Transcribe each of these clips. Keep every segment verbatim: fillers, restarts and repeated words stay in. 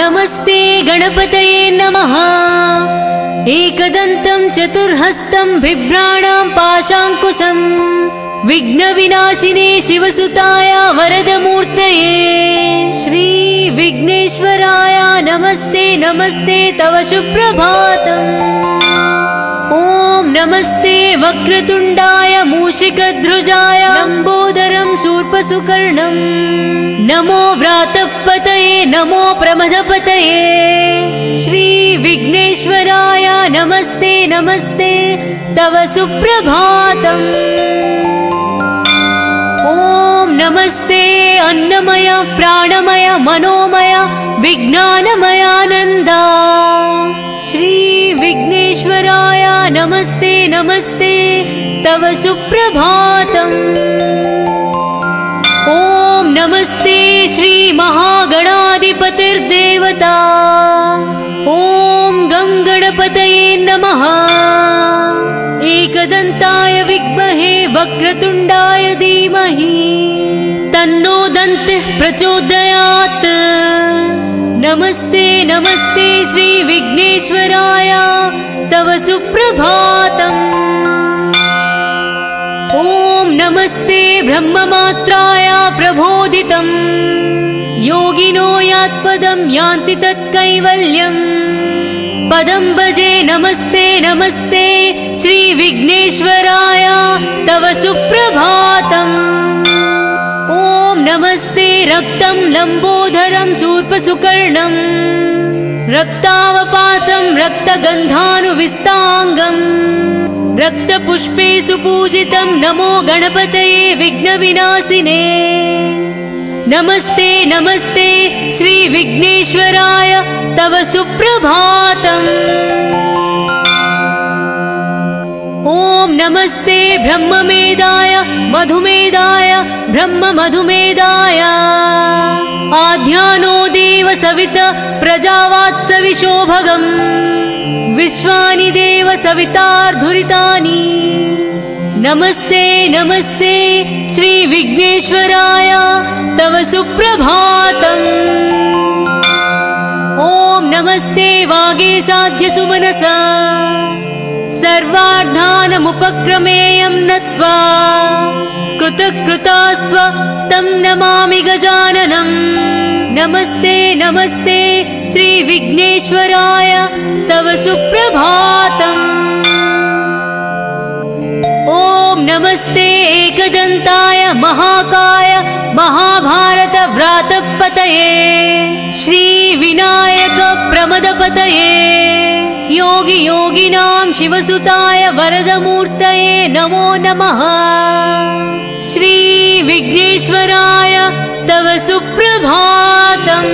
नमस्ते गणपतये नमः। एकदन्तं चतुर्हस्तं बिभ्राणां पाशाङ्कुशं विघ्नविनाशिने शिवसुताय वरदमूर्तये श्री विघ्नेश्वराय नमस्ते नमस्ते तव सुप्रभातम्। ओम नमस्ते वक्रतुंडाय मूषिकध्वजाय लंबोदरं शूर्पसुकर्णं नमो व्रातपतये नमो प्रमदपतये श्री विघ्नेश्वराय नमस्ते नमस्ते तव सुप्रभातम्। ओम नमस्ते अन्नमय प्राणमय मनोमय विज्ञानमयानंदा श्री विघ्नेश्वराय नमस्ते नमस्ते तव सुप्रभातम्। ओम नमस्ते श्री महागणाधिपतिर्देवता ओम गं गणपतये नमः। एकदन्ताय विद्महे वक्रतुंडाय धीमहि तन्नो दन्तिः प्रचोदयात्। नमस्ते नमस्ते श्री विघ्नेश्वराय तव सुप्रभातम्। ओम नमस्ते ब्रह्ममात्राय प्रबोधितं योगिनो यात्पदं यान्ति तत्कैवल्यम् पदं भजे। नमस्ते नमस्ते श्री विघ्नेश्वराय तव सुप्रभातम्। ओम नमस्ते रक्तं लंबोदरं शूर्पसुकर्णं रक्तावपासं रक्तगन्धानुविस्ताङ्गं रक्तपुष्पे सुपूजितं नमो गणपतये विघ्नविनाशिने। नमस्ते नमस्ते श्री विघ्नेश्वराय तव सुप्रभातम्। ओम नमस्ते ब्रह्ममेधाय मधुमेधाय ब्रह्म मधुमेधाय आध्यानो देव सविता प्रजावात्सविशोभगं विश्वानि देव सवितार्धुरितानि। नमस्ते नमस्ते श्री विघ्नेश्वराय तव सुप्रभातम्। ओम नमस्ते वागीशाद्य सुमनसा सर्वार्थानमुपक्रमेयं नत्वा कृतकृतास्व तं नमामि गजाननं। नमस्ते नमस्ते श्री विघ्नेश्वराय तव सुप्रभातम्। ओम नमस्ते एकदन्ताय महाकाय महाभारत व्रातपतये श्री विनायक प्रमदपतये योगी योगिनां शिवसुताय वरदमूर्तये नमो नमः। श्री विघ्नेश्वराय तव सुप्रभातम्।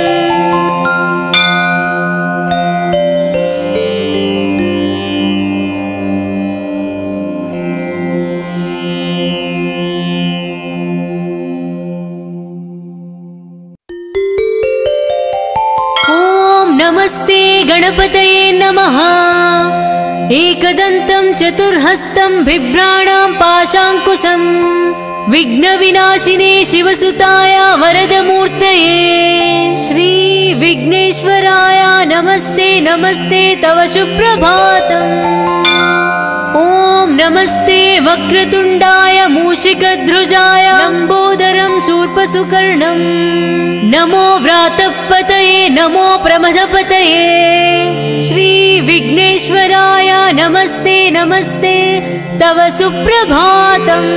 नमस्ते गणपतये नमः। एकदन्तं चतुर्हस्तं बिभ्राणां पाशाङ्कुशं विघ्नविनाशिने शिवसुताय वरदमूर्तये श्री विघ्नेश्वराय नमस्ते नमस्ते तव सुप्रभातम्। ओम नमस्ते वक्रतुंडाय मूषिकध्वजाय लंबोदरं शूर्पसुकर्णं नमो व्रातपतये नमो प्रमदपतये श्री विघ्नेश्वराय नमस्ते नमस्ते तव सुप्रभातम्।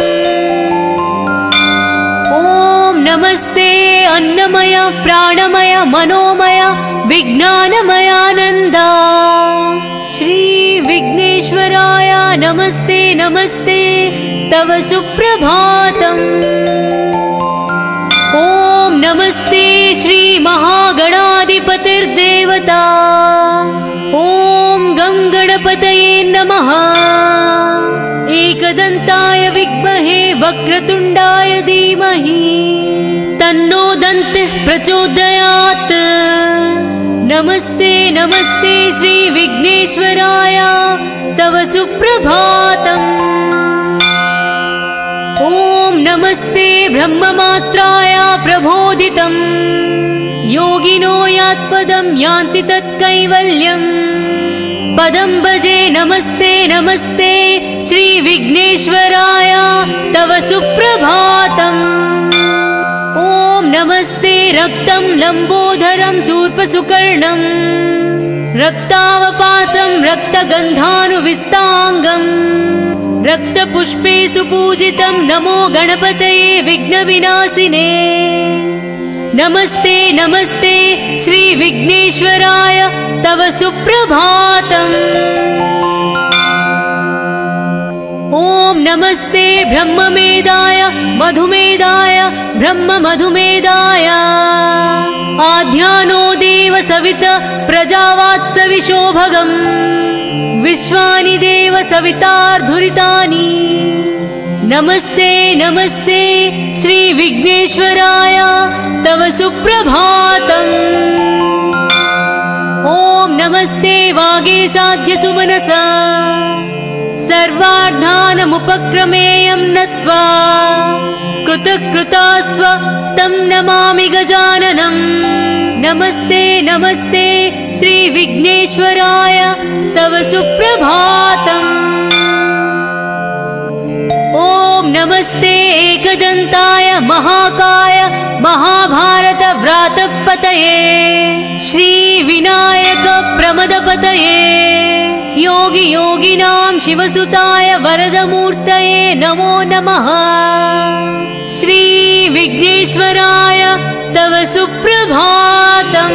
ओम नमस्ते अन्नमय प्राणमय मनोमय विज्ञानमयानंदा श्री विघ्नेश्वराय नमस्ते नमस्ते तव सुप्रभातम्। ओम नमस्ते श्री महागणाधिपतिर्देवता ओम गं गणपतये नमः। एकदन्ताय विद्महे वक्रतुंडाय धीमहि तन्नो दन्तिः प्रचोदयात्। नमस्ते नमस्ते श्री विघ्नेश्वराय तव सुप्रभातम्। ओम नमस्ते ब्रह्ममात्राय प्रबोधितं योगिनो या यत्पदं यान्ति तत्कैवल्यम् पदं भजे नमस्ते नमस्ते श्री विघ्नेश्वराय तव सुप्रभातम्। ॐ नमस्ते रक्तं लम्बोदरं शूर्पसुकर्णम् रक्तावपासं रक्तगन्धानुविस्ताङ्गम् रक्तपुष्पे सुपूजितं नमो गणपतये विघ्नविनाशिने। नमस्ते नमस्ते श्री विघ्नेश्वराय तव सुप्रभातम्। ॐ नमस्ते ब्रह्ममेधाय मधुमेधाय ब्रह्म मधुमेधाय आध्यानो देव सविता प्रजावात्सविशोभगम् विश्वानि देव सवितार्धुरितानि। नमस्ते नमस्ते श्री विघ्नेश्वराय तव सुप्रभातम्। ॐ नमस्ते वागीशाद्य सुमनसा सर्वार्थानमुपक्रमेयं नत्वा कृतकृतास्व तं नमामि गजाननम्। नमस्ते नमस्ते श्री विघ्नेश्वराय तव सुप्रभातम्। ॐ नमस्ते एकदन्ताय महाकाय महाभारत व्रातपतये श्री विनायक प्रमदपतये योगी योगिनां शिवसुताय वरदमूर्तये नमो नमः। श्री विघ्नेश्वराय तव सुप्रभातम्।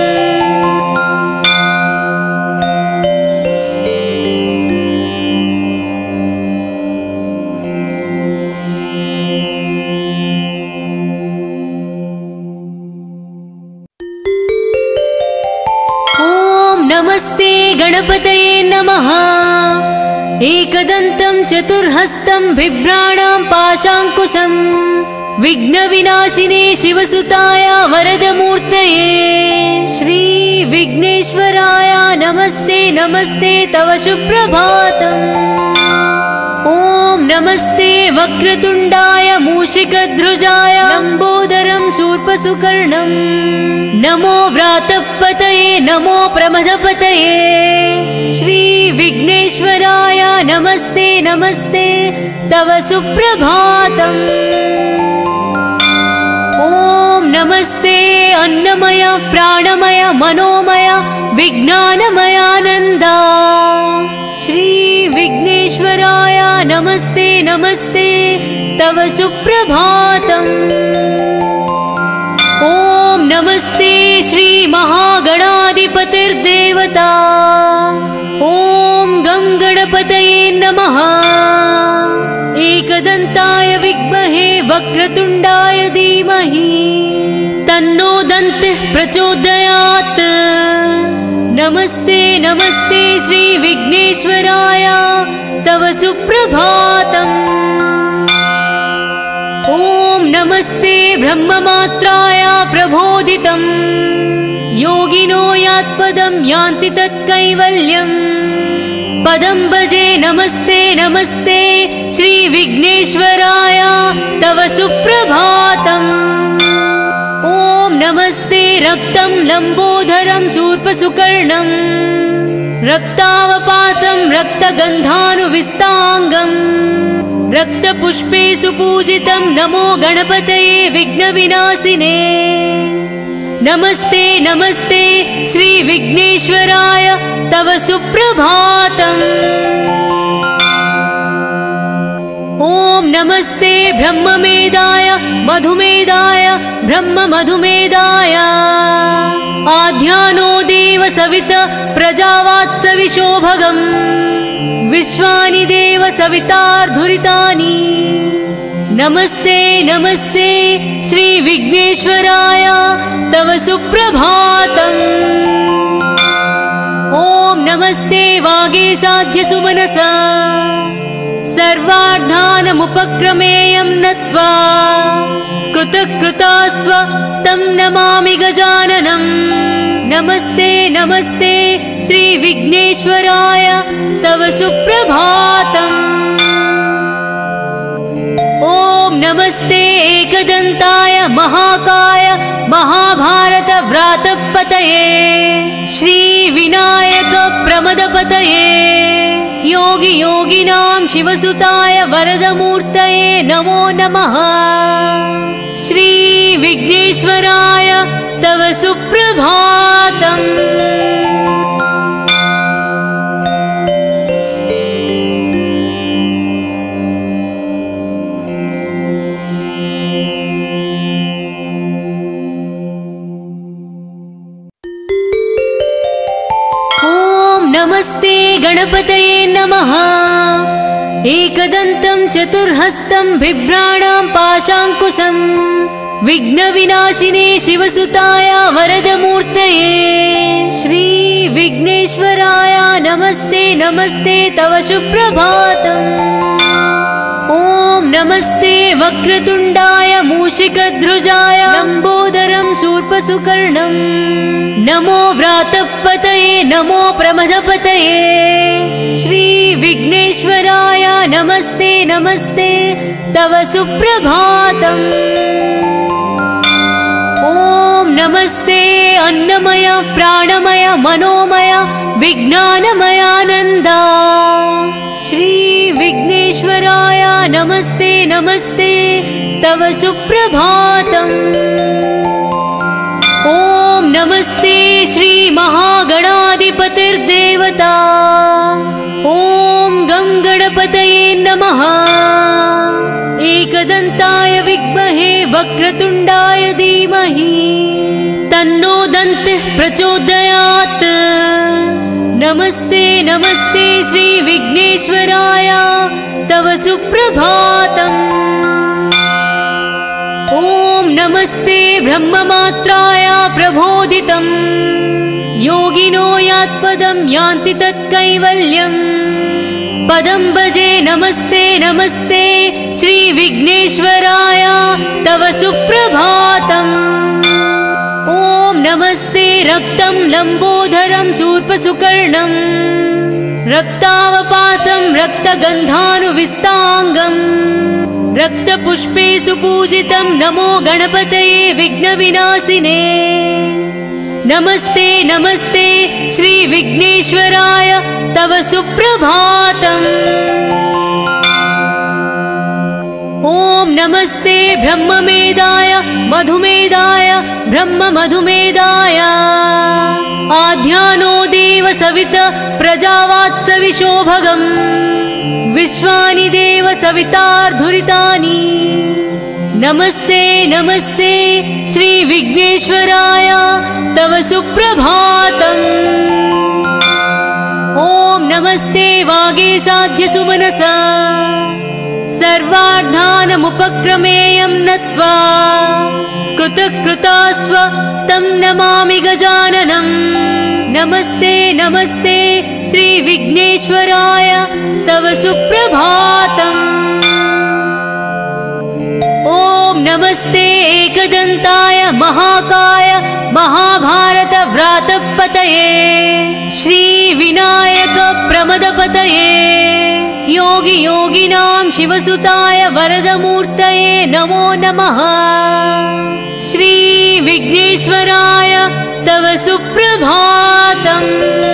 नमस्ते गणपतये नमः। एकदन्तं चतुर्हस्तं बिभ्राणां पाशाङ्कुशं विघ्नविनाशिने शिवसुताय वरदमूर्तये श्री विघ्नेश्वराय नमस्ते नमस्ते तव सुप्रभातम्। ॐ नमस्ते वक्रतुण्डाय मूषिकध्वजाय लम्बोदरं शूर्पसुकर्णम् नमो व्रातपतये नमो प्रमदपतये श्री विघ्नेश्वराय नमस्ते नमस्ते तव सुप्रभातम्। ॐ नमस्ते अन्नमय प्राणमय मनोमय विज्ञानमयानन्द श्री विघ्नेश्वराय नमस्ते नमस्ते तव सुप्रभातम्। ॐ नमस्ते श्री महागणाधिपतिर्देवता ॐ गं गणपतये नमः। एकदन्ताय विद्महे वक्रतुण्डाय धीमहि तन्नो दन्तिः प्रचोदयात्। नमस्ते नमस्ते श्री विघ्नेश्वराय तव सुप्रभातम्। ॐ नमस्ते ब्रह्ममात्राय प्रबोधितम् योगिनो यत्पदं यान्ति तत्कैवल्यम् पदं भजे नमस्ते नमस्ते श्री विघ्नेश्वराय तव सुप्रभातम्। ॐ नमस्ते रक्तं लम्बोदरं शूर्पसुकर्णम् रक्तावपासं रक्तगन्धानुविस्ताङ्गम् रक्तपुष्पे सुपूजितं नमो गणपतये विघ्नविनाशिने। नमस्ते नमस्ते श्री विघ्नेश्वराय तव सुप्रभातम्। ॐ नमस्ते ब्रह्ममेधाय मधुमेधाय ब्रह्म मधुमेधाय आध्यानो देव सविता प्रजावात्सविशोभगम् विश्वानि देव सवितार्धुरितानि। नमस्ते नमस्ते श्री विघ्नेश्वराय तव सुप्रभातम्। ॐ नमस्ते वागीशाद्य सुमनसा सर्वार्थानमुपक्रमेयं नत्वा कृतकृतास्व तं नमामि गजाननम्। नमस्ते नमस्ते श्री विघ्नेश्वराय तव सुप्रभातम्। ॐ नमस्ते एकदन्ताय महाकाय महाभारत व्रातपतये योगी योगिनां शिवसुताय वरदमूर्तये नमो नमः। श्री विघ्नेश्वराय तव सुप्रभातम्। नमस्ते गणपतये नमः। एकदन्तं चतुर्हस्तं बिभ्राणां पाशाङ्कुशं विघ्नविनाशिने शिवसुताय वरदमूर्तये श्री विघ्नेश्वराय नमस्ते नमस्ते तव सुप्रभातम्। ॐ नमस्ते वक्रतुण्डाय मूषिकध्वजाय लम्बोदरं शूर्पसुकर्णं नमो व्रातपतये नमो प्रमदपतये श्री विघ्नेश्वराय नमस्ते नमस्ते तव सुप्रभातम्। ॐ नमस्ते अन्नमय प्राणमय मनोमय विज्ञानमयानन्द श्री विघ्नेश्वराय नमस्ते नमस्ते तव सुप्रभातम्। ॐ नमस्ते श्री महागणाधिपतिर्देवता। ॐ गं गणपतये नमः। एकदन्ताय विद्महे वक्रतुण्डाय धीमहि तन्नो दन्तिः प्रचोदयात्। नमस्ते नमस्ते श्री विघ्नेश्वराय तव सुप्रभातम्। ॐ नमस्ते ब्रह्ममात्राय प्रबोधितं योगिनो यात्पदं यान्ति तत्कैवल्यम् पदं भजे। नमस्ते नमस्ते श्री विघ्नेश्वराय तव सुप्रभातम्। ॐ नमस्ते रक्तं लम्बोदरं शूर्पसुकर्णं रक्तावपासं रक्तगन्धानुविस्ताङ्गम् रक्तपुष्पे सुपूजितं नमो गणपतये विघ्नविनाशिने। नमस्ते नमस्ते श्री विघ्नेश्वराय तव सुप्रभातम्। ॐ नमस्ते ब्रह्ममेधाय मधुमेधाय ब्रह्ममधुमेधाय आध्यानो देव सविता प्रजावात्सविशोभगम् विश्वानि देव सवितार्धुरितानि। नमस्ते नमस्ते श्री विघ्नेश्वराय तव सुप्रभातम्। ॐ नमस्ते वागीशाद्य सुमनसा सर्वार्थानमुपक्रमेयं नत्वा कृतकृतास्व तं नमामि गजाननम्। नमस्ते नमस्ते श्री विघ्नेश्वराय तव सुप्रभातम्। ॐ नमस्ते एकदन्ताय महाकाय महाभारत व्रातपतये श्री विनायक प्रमदपतये योगी योगिनां शिवसुताय वरदमूर्तये नमो नमः। श्री विघ्नेश्वराय तव सुप्रभातम्।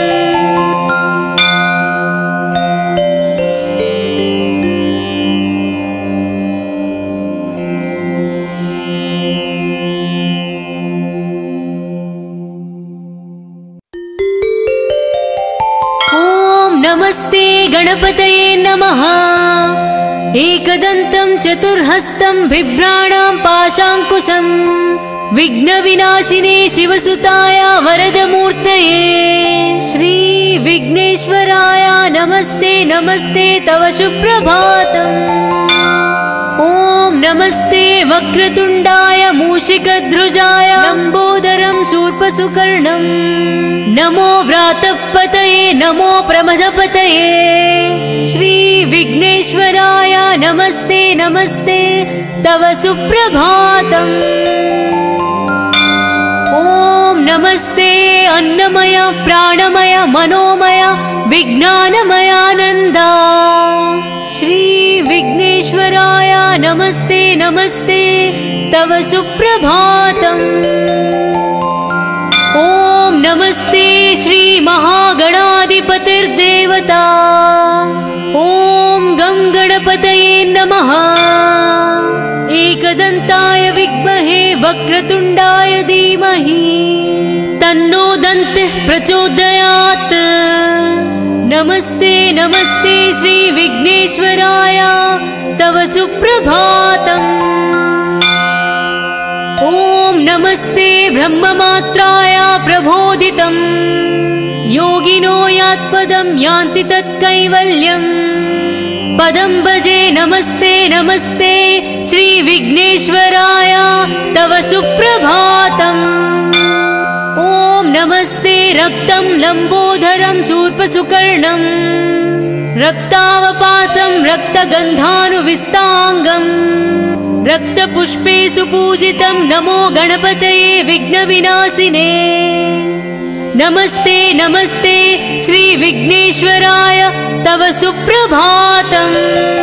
नमस्ते गणपतये नमः। एकदन्तं चतुर्हस्तं बिभ्राणां पाशाङ्कुशं विघ्नविनाशिने शिवसुताय वरदमूर्तये श्री विघ्नेश्वराय नमस्ते नमस्ते तव सुप्रभातम्। ॐ नमस्ते वक्रतुण्डाय मूषिकध्वजाय लम्बोदरं शूर्पसुकर्णं नमो व्रातपतये नमो प्रमदपतये श्री विघ्नेश्वराय नमस्ते नमस्ते तव सुप्रभातम्। ॐ नमस्ते अन्नमय प्राणमय मनोमय विज्ञानमयानन्द श्री विघ्नेश्वराय नमस्ते नमस्ते तव सुप्रभातम्। ॐ नमस्ते श्री महागणाधिपतिर्देवता। गणाधिपतिर्देवता। ॐ गं गणपतये नमः। एकदन्ताय विद्महे वक्रतुण्डाय धीमहि तन्नो दन्तिः प्रचोदयात्। नमस्ते नमस्ते श्री विघ्नेश्वराय तव सुप्रभातम्। ॐ नमस्ते ब्रह्ममात्राय प्रबोधितम्। योगिनो यात्पदं यान्ति तत्कैवल्यम्। पदं भजे नमस्ते नमस्ते श्री विघ्नेश्वराय तव सुप्रभातम्। ॐ नमस्ते रक्तं लम्बोदरं शूर्पसुकर्णं रक्तावपासं रक्तगन्धानुविस्ताङ्गं रक्तपुष्पे सुपूजितं नमो गणपतये विघ्नविनाशिने। नमस्ते नमस्ते श्री विघ्नेश्वराय तव सुप्रभातम्।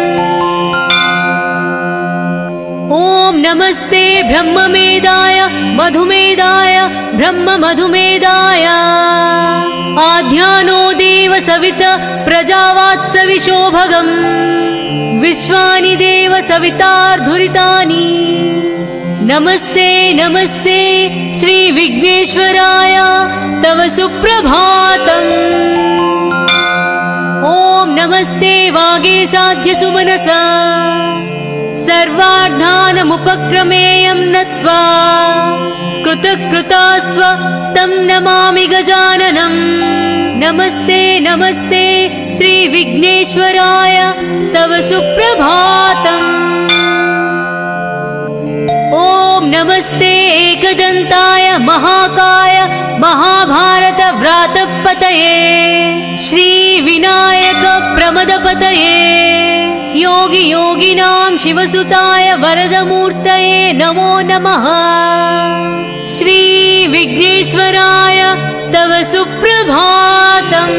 ॐ नमस्ते ब्रह्ममेधाय मधुमेधाय ब्रह्म मधुमेधाय। आध्यानो देव सविता प्रजावात्सविशो भगम्। विश्वानि देव सवितार्धुरितानि। नमस्ते नमस्ते श्री विघ्नेश्वराय तव सुप्रभातम्। ॐ नमस्ते वागीशाद्य सुमनसा सर्वार्थानमुपक्रमेयं नत्वा कृतकृतास्व तं नमामि गजाननम्। नमस्ते नमस्ते श्री विघ्नेश्वराय तव सुप्रभातम्। ॐ नमस्ते एकदन्ताय महाकाय महाभारत व्रातपतये श्री विनायक प्रमदपतये योगी योगिनां शिवसुताय वरदमूर्तये नमो नमः। श्री विघ्नेश्वराय तव सुप्रभातम्।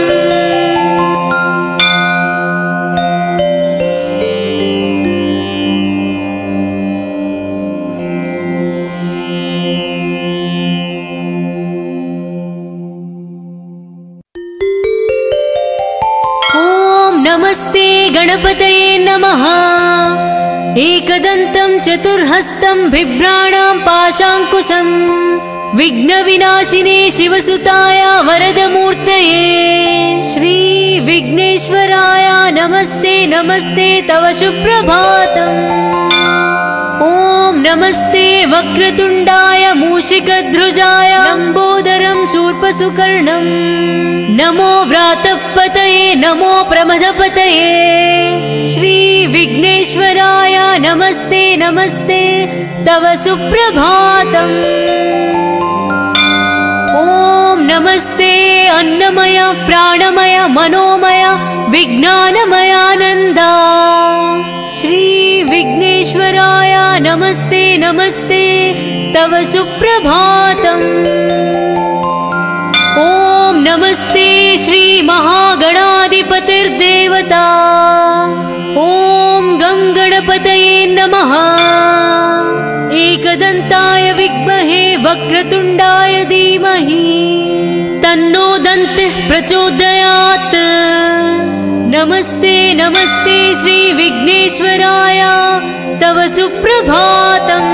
नमस्ते गणपतये नमः। एकदन्तं चतुर्हस्तं बिभ्राणां पाशाङ्कुशं विघ्नविनाशिने शिवसुताय वरदमूर्तये श्री विघ्नेश्वराय नमस्ते नमस्ते तव सुप्रभातम्। ॐ नमस्ते वक्रतुण्डाय मूषिकध्वजाय लम्बोदरं शूर्पसुकर्णं नमो व्रातपतये नमो प्रमदपतये श्री विघ्नेश्वराय नमस्ते नमस्ते तव सुप्रभातम्। ॐ नमस्ते अन्नमय प्राणमय मनोमय विज्ञानमयानन्द श्री विघ्नेश्वराय नमस्ते नमस्ते तव सुप्रभातम्। ॐ नमस्ते श्री महागणाधिपतिर्देवता। ॐ गं गणपतये नमः। एकदन्ताय विद्महे वक्रतुण्डाय धीमहि तन्नो दन्तिः प्रचोदयात्। नमस्ते नमस्ते श्री विघ्नेश्वराय तव सुप्रभातम्।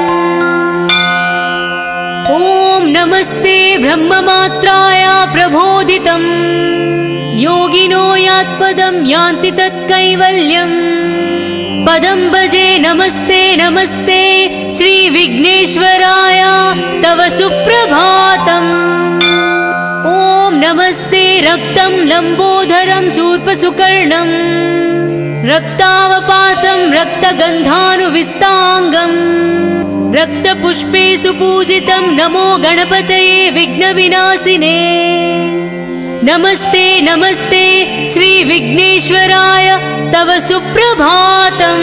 ॐ नमस्ते ब्रह्ममात्राय प्रबोधितम्। योगिनो यात्पदं यान्ति तत्कैवल्यम्। पदं भजे नमस्ते नमस्ते श्री विघ्नेश्वराय तव सुप्रभातम्। ॐ नमस्ते रक्तं लम्बोदरं शूर्पसुकर्णं रक्तावपासं रक्तगन्धानुविस्ताङ्गं रक्तपुष्पे सुपूजितं नमो गणपतये विघ्नविनाशिने। नमस्ते नमस्ते श्री विघ्नेश्वराय तव सुप्रभातम्।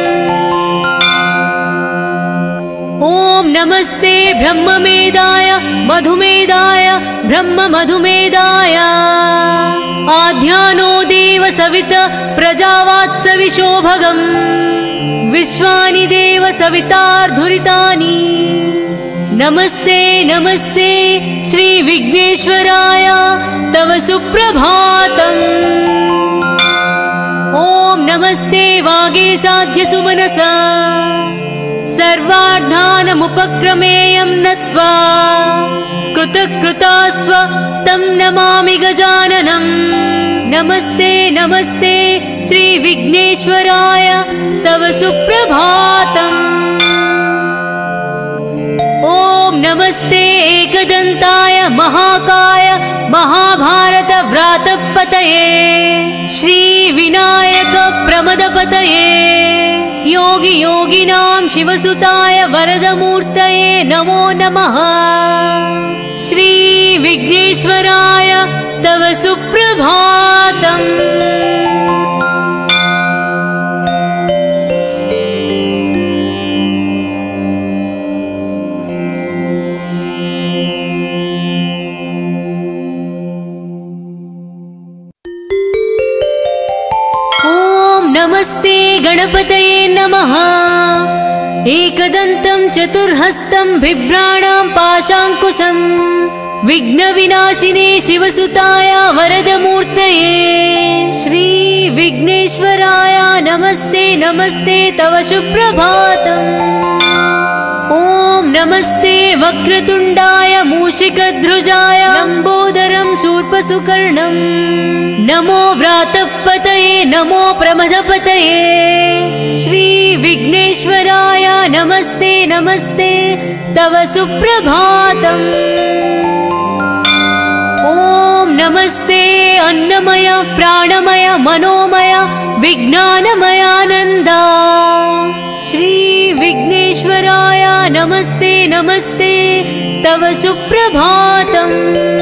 ॐ नमस्ते ब्रह्ममेधाय मधुमेधाय ब्रह्म मधुमेधाय। आध्यानो देव सविता प्रजावात्सविशो भगम्। विश्वानि देव सवितार्धुरितानि। नमस्ते नमस्ते श्री विघ्नेश्वराय तव सुप्रभातम्। ॐ नमस्ते वागीसाध्य सुमनसा सर्वार्थानमुपक्रमेयं नत्वा कृतकृतास्व तं नमामि गजाननम्। नमस्ते नमस्ते श्री विघ्नेश्वराय तव सुप्रभातम्। ॐ नमस्ते एकदन्ताय महाकाय महाभारत व्रातपतये श्री विनायक प्रमदपतये योगी योगिनां शिवसुताय वरदमूर्तये नमो नमः। श्री विघ्नेश्वराय तव सुप्रभातम्। नमस्ते गणपतये नमः। एकदन्तं चतुर्हस्तं बिभ्राणां पाशाङ्कुशं विघ्नविनाशिने शिवसुताय वरदमूर्तये श्री विघ्नेश्वराय नमस्ते नमस्ते तव सुप्रभातम्। ॐ नमस्ते वक्रतुण्डाय मूषिकध्वजाय लम्बोदरं शूर्पसुकर्णं नमो व्रातपतये नमो प्रमदपतये श्री विघ्नेश्वराय नमस्ते नमस्ते तव सुप्रभातम्। ॐ नमस्ते अन्नमय प्राणमय मनोमय विज्ञानमयानन्दा श्री विघ्नेश्वराय नमस्ते नमस्ते तव सुप्रभातम्।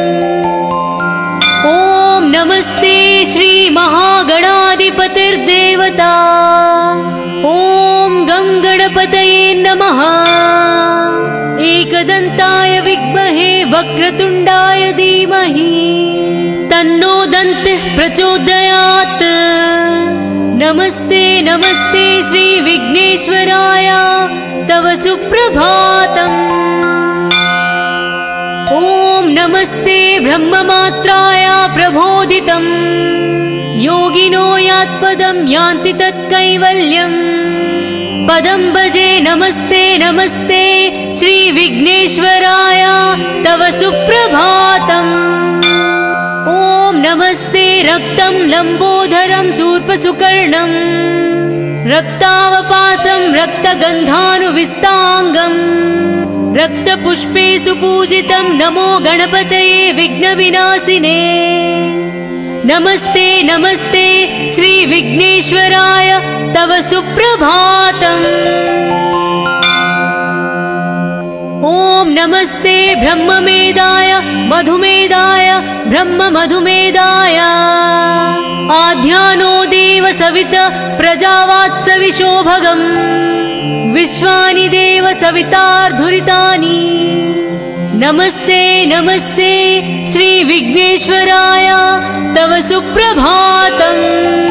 ॐ नमस्ते श्री महागणाधिपतिर्देवता ॐ गं गणपतये नमः। एकदन्ताय विद्महे वक्रतुण्डाय धीमहि तन्नो दन्तिः प्रचोदयात्। नमस्ते नमस्ते श्री विघ्नेश्वराय तव सुप्रभातम्। ॐ नमस्ते ब्रह्ममात्राय प्रबोधितं योगिनो यात्पदं यान्ति तत्कैवल्यम् पदं भजे। नमस्ते नमस्ते श्री विघ्नेश्वराय तव सुप्रभातम्। ॐ नमस्ते रक्तं लम्बोदरं शूर्पसुकर्णं रक्तावपासं रक्तगन्धानुविस्ताङ्गम् रक्तपुष्पे सुपूजितं नमो गणपतये विघ्नविनाशिने। नमस्ते नमस्ते श्री विघ्नेश्वराय तव सुप्रभातम्। ॐ नमस्ते ब्रह्ममेधाय मधुमेधाय ब्रह्म मधुमेधाय आध्यानो देव सविता प्रजावात्सविशो भगम् विश्वानि देव सवितार्धुरितानि। नमस्ते नमस्ते श्री विघ्नेश्वराय तव सुप्रभातम्।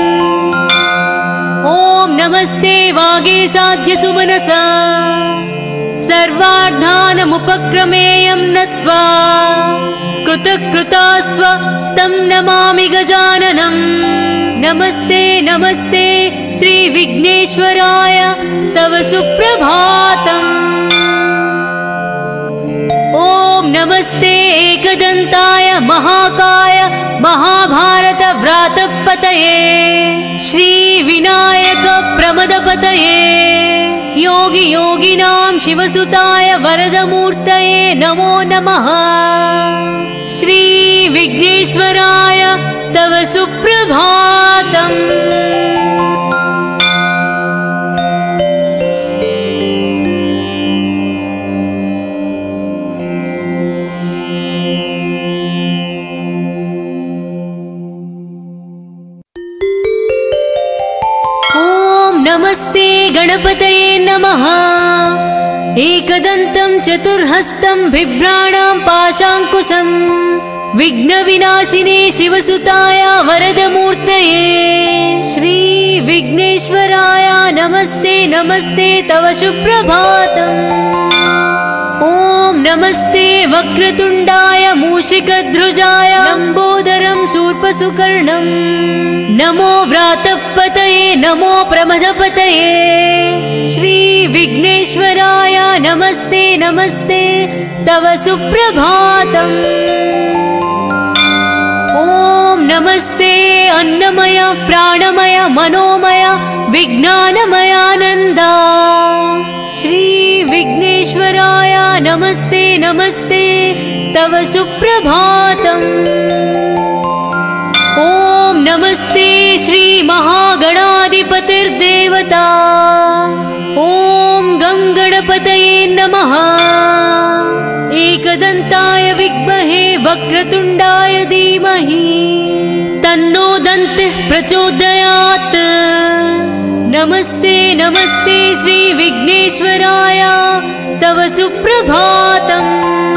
ॐ नमस्ते वागीसाध्य सुमनसा सर्वार्थानमुपक्रमेयं नत्वा कृतकृतास्व तं नमामि गजाननम्। नमस्ते नमस्ते श्री विघ्नेश्वराय तव सुप्रभातम्। ॐ नमस्ते एकदन्ताय महाकाय महाभारत व्रातपतये श्री विनायक प्रमदपतये योगी योगिनां शिवसुताय वरदमूर्तये नमो नमः। श्री विघ्नेश्वराय तव सुप्रभातम्। नमस्ते गणपतये नमः। एकदन्तं चतुर्हस्तं बिभ्राणां पाशाङ्कुशं विघ्नविनाशिने शिवसुताय वरदमूर्तये श्री विघ्नेश्वराय नमस्ते नमस्ते तव सुप्रभातम्। ॐ ॐ नमस्ते वक्रतुण्डाय मूषिकध्वजाय लम्बोदरं शूर्पसुकर्णं नमो व्रातपतये नमो प्रमदपतये श्री विघ्नेश्वराय नमस्ते नमस्ते तव सुप्रभातम् ॐ नमस्ते अन्नमय प्राणमय मनोमय विज्ञानमयानन्द श्री विघ्नेश्वराय नमस्ते नमस्ते तव सुप्रभातम् ॐ नमस्ते श्री महागणाधिपतिर्देवता ॐ गं गणपतये नमः एकदन्ताय विद्महे वक्रतुण्डाय धीमहि तन्नो दन्तिः प्रचोदयात् नमस्ते नमस्ते श्री विघ्नेश्वराय तव सुप्रभातम्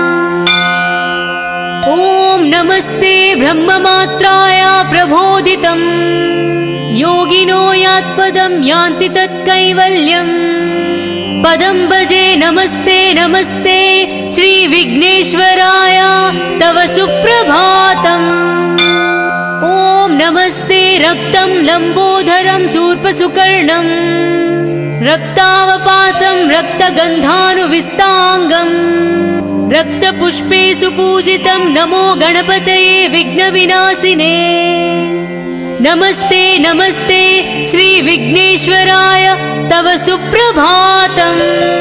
ॐ नमस्ते ब्रह्ममात्राय प्रबोधितं योगिनो यात्पदं यान्ति तत्कैवल्यम् पदं भजे नमस्ते नमस्ते श्री विघ्नेश्वराय तव सुप्रभातम् ॐ नमस्ते रक्तं लम्बोदरं शूर्पसुकर्णं रक्तावपासं रक्तगन्धानुविस्ताङ्गम् रक्तपुष्पे सुपूजितं नमो गणपतये विघ्नविनाशिने नमस्ते नमस्ते श्री विघ्नेश्वराय तव सुप्रभातम्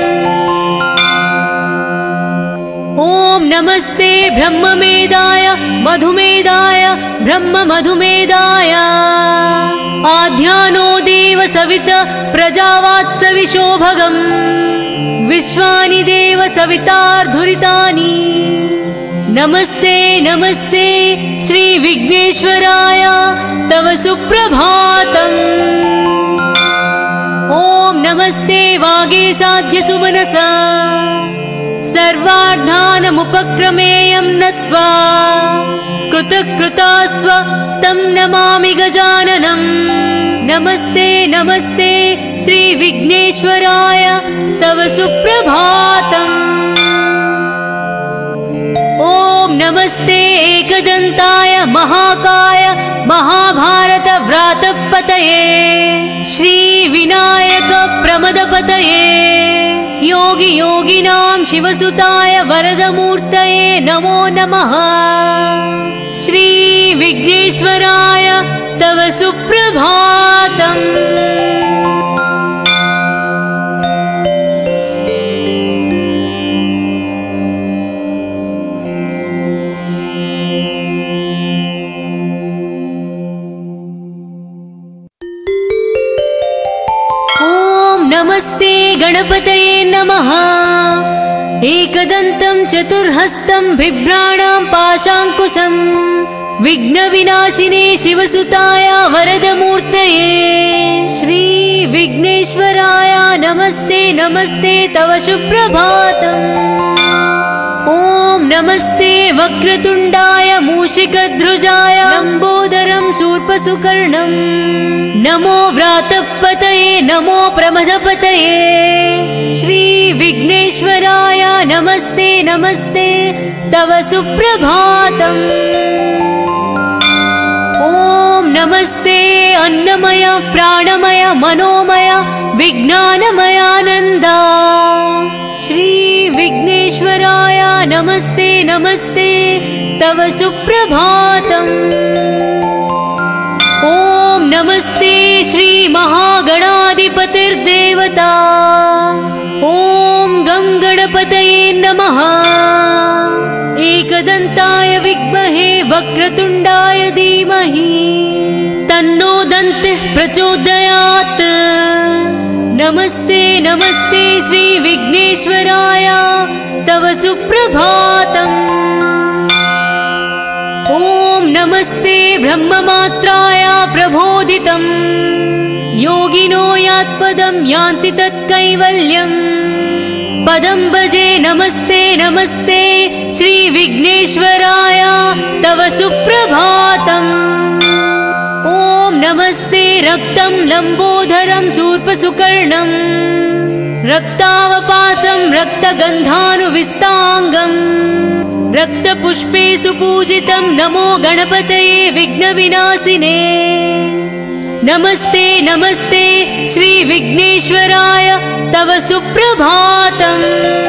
ॐ नमस्ते ब्रह्ममेधाय मधुमेधाय ब्रह्ममधुमेधाय आध्यानो देव सविता प्रजावात्सविशो भगम् विश्वानि देव सवितार्धुरितानि नमस्ते नमस्ते श्री विघ्नेश्वराय तव सुप्रभातम् ॐ नमस्ते वागीशाद्य सुमनसा सर्वार्थानमुपक्रमेयं नत्वा कृतकृतास्व तं नमामि गजाननम् नमस्ते नमस्ते श्री विघ्नेश्वराय तव सुप्रभातम् ॐ नमस्ते एकदन्ताय महाकाय महाभारत व्रातपतये श्री विनायक प्रमदपतये योगी योगिनां शिवसुताय वरदमूर्तये नमो नमः श्री विघ्नेश्वराय तव सुप्रभातम् नमस्ते गणपतये नमः एकदन्तं चतुर्हस्तं बिभ्राणां पाशाङ्कुशं विघ्नविनाशिने शिवसुताय वरदमूर्तये श्री विघ्नेश्वराय नमस्ते नमस्ते तव सुप्रभातम् ॐ नमस्ते वक्रतुण्डाय मूषिकध्वजाय लम्बोदरं शूर्पसुकर्णं नमो व्रातपतये नमो प्रमदपतये श्री विघ्नेश्वराय नमस्ते नमस्ते तव सुप्रभातम् ॐ नमस्ते अन्नमय प्राणमय मनोमय विज्ञानमयानन्द श्री विघ्नेश्वराय नमस्ते नमस्ते तव सुप्रभातम् ॐ नमस्ते श्री महागणाधिपतिर्देवता ॐ गं गणपतये नमः एकदन्ताय विद्महे वक्रतुण्डाय धीमहि तन्नो दन्तिः प्रचोदयात् नमस्ते नमस्ते श्री विघ्नेश्वराय तव सुप्रभातम् ॐ नमस्ते ब्रह्ममात्राय प्रबोधितं योगिनो यात्पदं यान्ति तत्कैवल्यम् पदं भजे नमस्ते नमस्ते श्री विघ्नेश्वराय तव सुप्रभातम् ॐ नमस्ते रक्तं लम्बोदरं शूर्पसुकर्णं रक्तावपासं रक्तगन्धानुविस्ताङ्गम् रक्तपुष्पे सुपूजितं नमो गणपतये विघ्नविनाशिने। नमस्ते नमस्ते श्री विघ्नेश्वराय तव सुप्रभातम्।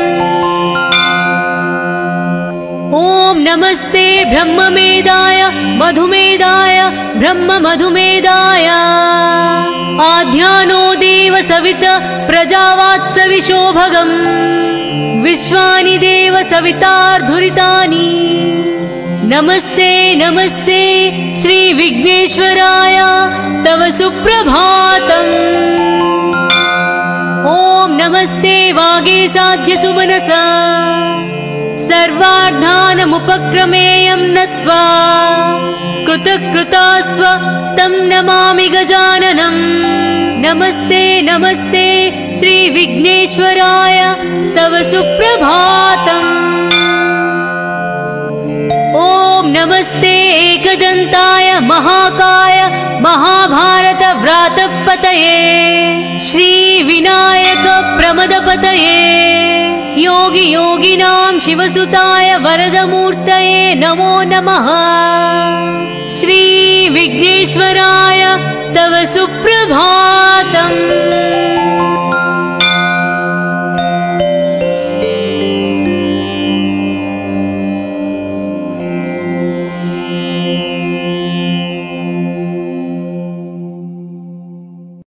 ओम नमस्ते ब्रह्ममेधाय मधुमेधाय ब्रह्म मधुमेधाय आध्यानो देव सविता प्रजावात्सविशो भगम् विश्वानि देव सवितार्धुरितानि। नमस्ते नमस्ते श्री विघ्नेश्वराय तव सुप्रभातम्। ओम नमस्ते वागीशाद्य सुमनसा सर्वार्थानमुपक्रमेयं नत्वा कृतकृतास्व तं नमामि गजाननम्। नमस्ते नमस्ते श्री विघ्नेश्वराय तव सुप्रभातम्। ओम नमस्ते एकदन्ताय महाकाय महाभारत व्रातपतये श्री विनायक प्रमदपतये योगी योगिनां शिवसुताय वरदमूर्तये नमो नमः। श्री विघ्नेश्वराय तव सुप्रभातम्।